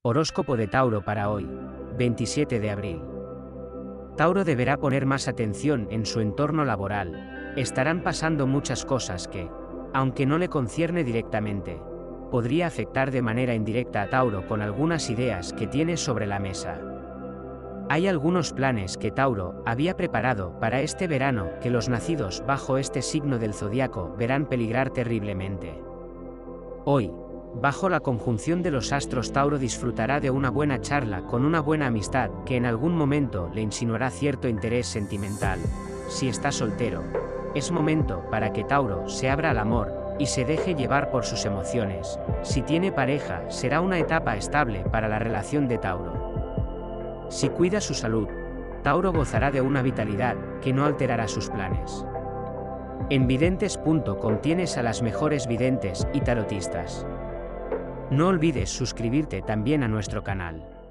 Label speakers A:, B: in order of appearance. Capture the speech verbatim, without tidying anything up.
A: Horóscopo de Tauro para hoy, veintisiete de abril. Tauro deberá poner más atención en su entorno laboral. Estarán pasando muchas cosas que, aunque no le concierne directamente, podría afectar de manera indirecta a Tauro con algunas ideas que tiene sobre la mesa. Hay algunos planes que Tauro había preparado para este verano que los nacidos bajo este signo del zodiaco verán peligrar terriblemente. Hoy, bajo la conjunción de los astros, Tauro disfrutará de una buena charla con una buena amistad que en algún momento le insinuará cierto interés sentimental. Si está soltero, es momento para que Tauro se abra al amor y se deje llevar por sus emociones. Si tiene pareja, será una etapa estable para la relación de Tauro. Si cuida su salud, Tauro gozará de una vitalidad que no alterará sus planes. En videntes punto com tienes a las mejores videntes y tarotistas. No olvides suscribirte también a nuestro canal.